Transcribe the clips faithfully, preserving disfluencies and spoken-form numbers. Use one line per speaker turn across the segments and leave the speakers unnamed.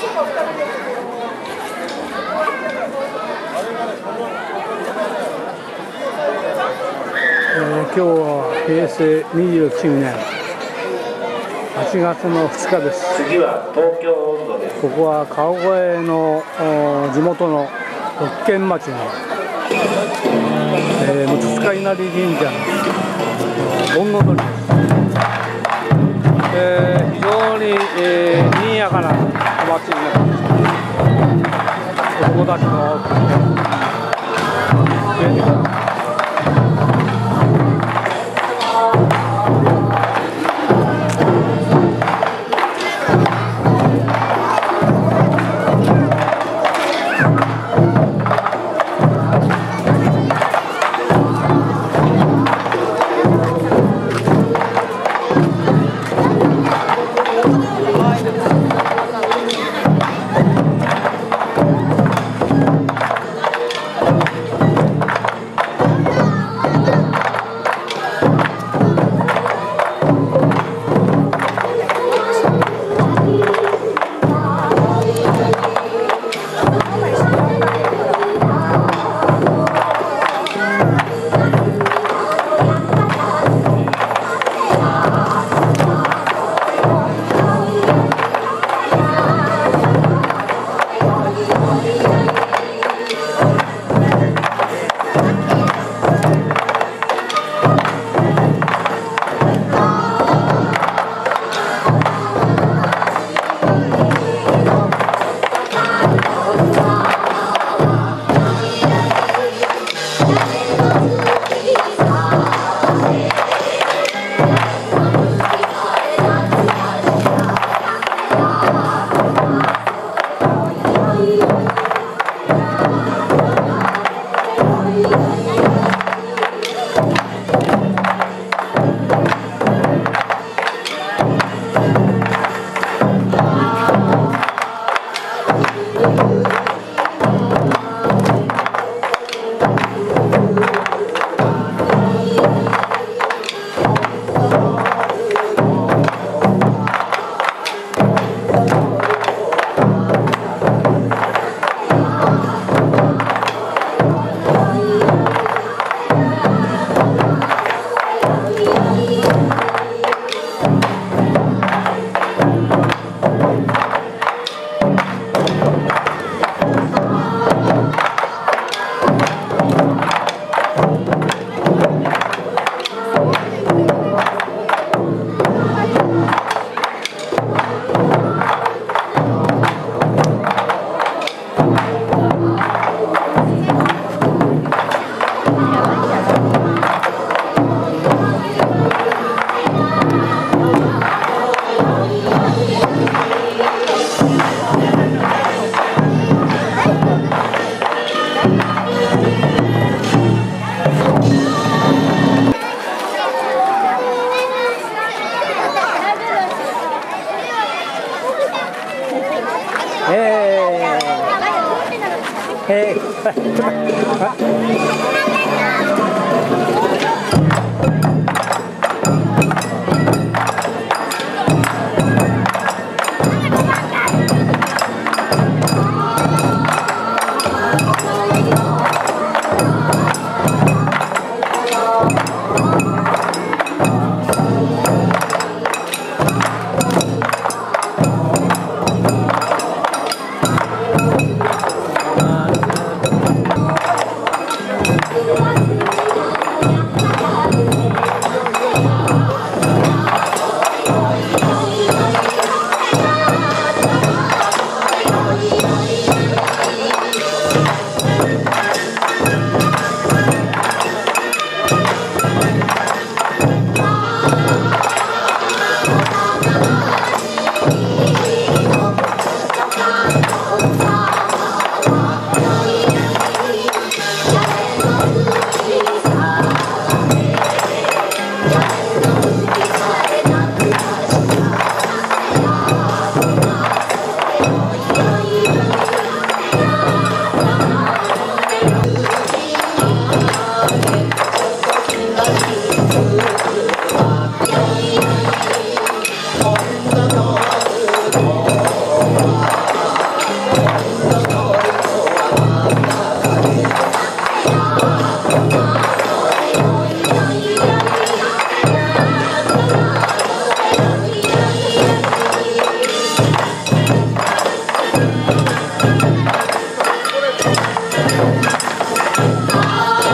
えー、今日は平成にじゅうきゅうねんはちがつのふつかです。
次は東京温度です。
ここは川越の地元の六軒町の、えー、六塚稲荷神社の盆踊りです。えー、非常に、えー、賑やかなお祭りになってます。子供たちの出てきます。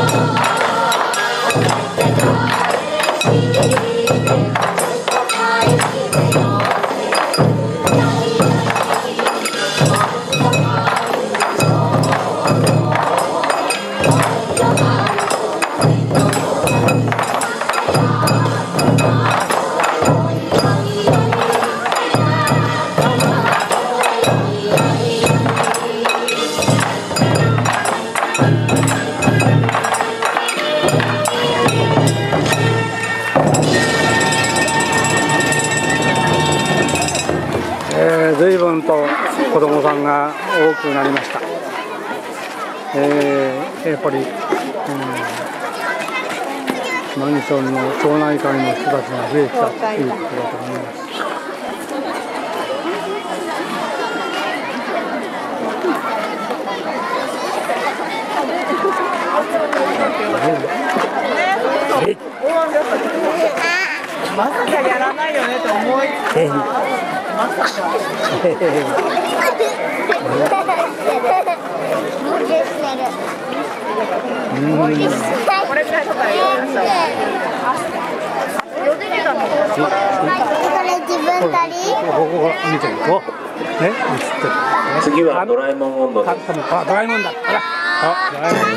えー、随分と子供さんが多くなりました。えー、やっぱり、うん、マンションの町内会の人たちが増えてきたということだと思います。
まさかやらないよねと思いつつまさかこれくらいとかやりました
これ自分たり
ここ見てるとね、映ってる。
次はドラえもん温度です。
あ、ドラえもんだ。ほら、あ、ドラえもん。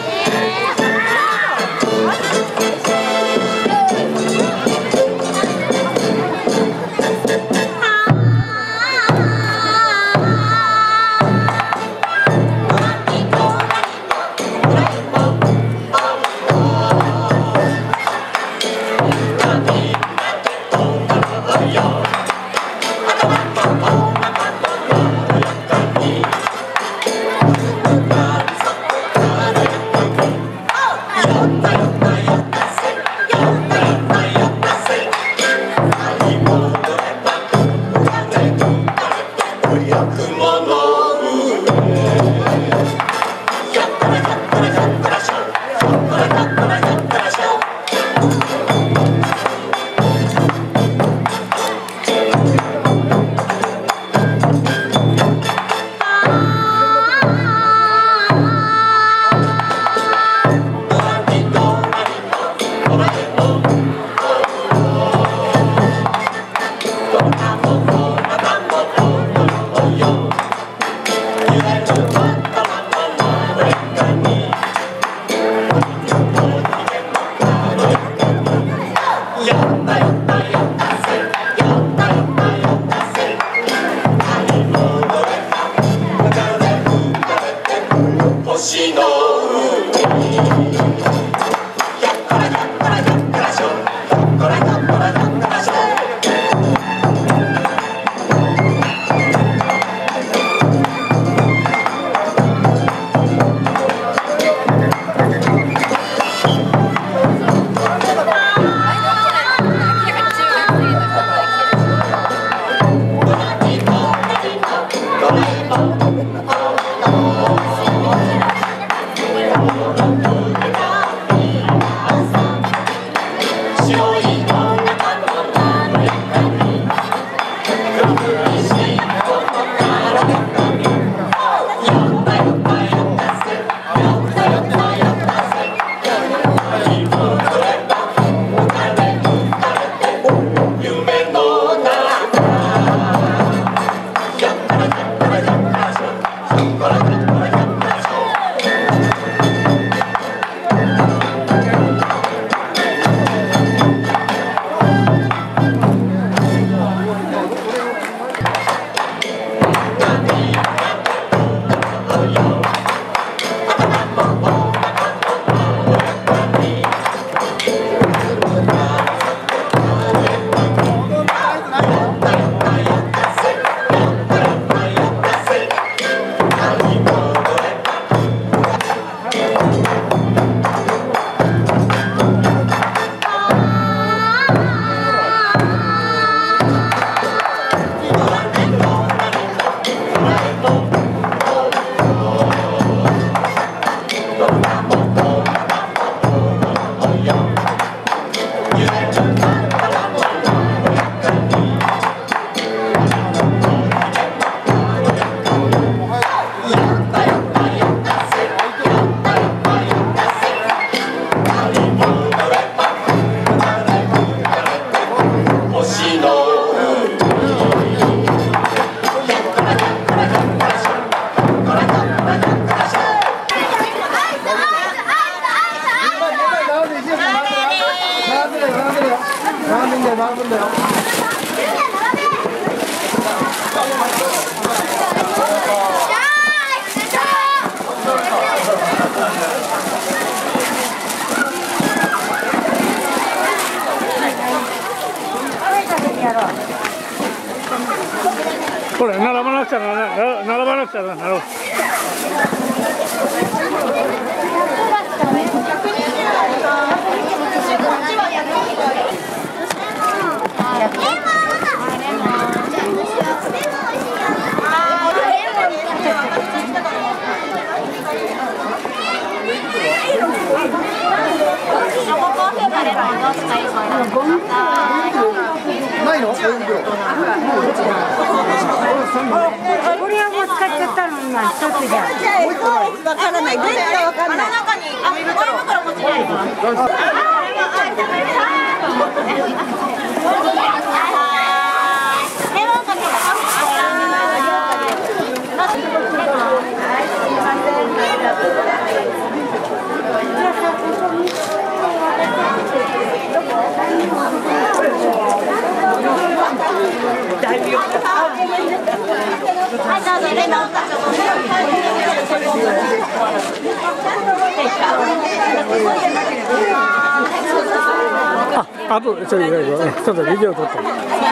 星の
これ並ばなくちゃならない。並ばなくちゃならない。
ないの？
これはもう使っちゃったの今一つじゃ。わからない。どれかわかんない。中に紙袋持ちない
あ、あとちょっとちょっとビデオ撮って。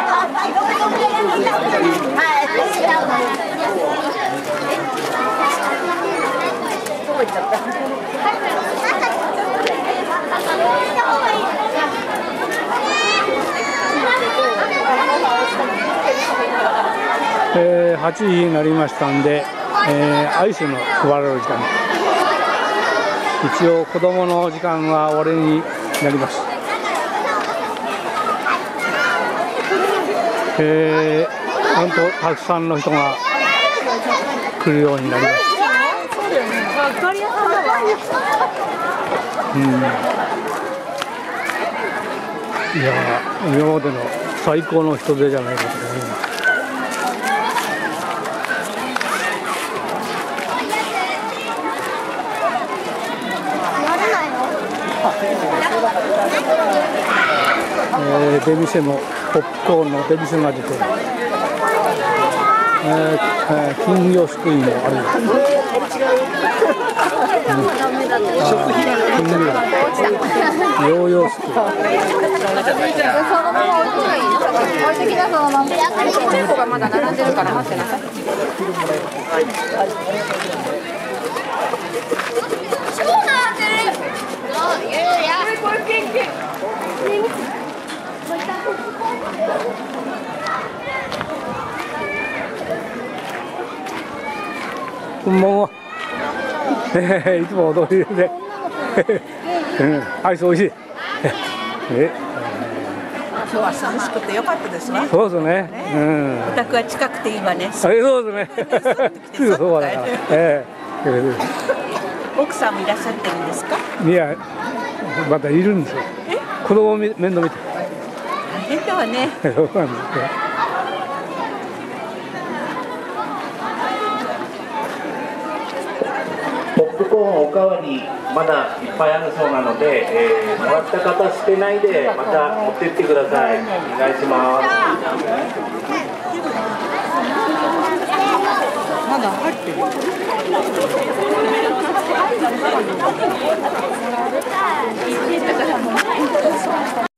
えー、はちじになりましたんで、えー、アイスの配られる時間、一応子どもの時間は終わりになります。えー、なんとたくさんの人が来るようになりました。うん、いやー、今までの最高の人出じゃないかと思います。えー、出店のポップコーンの出店が出て、えーえー、金魚すくいもある。食品ヨーヨーすくい。中古がまだ並んでるから待ってなさい。こんばんは。えー、いつも踊りで、うん、アイス美味しい。え、
今日は涼しくて良かったですわ。
そうですね。うん。
お宅は近くていいわね。
そうですね。すぐそばだから。ええ。
奥さんもいらっしゃってるんですか？
いや、まだいるんですよ。子供面倒見て。
大変だわね。
そうなんですね。
ポップコーンおかわりまだいっぱいあるそうなので、えー、もらった方捨てないでまた持ってってください。お願いします。
まだ入ってる。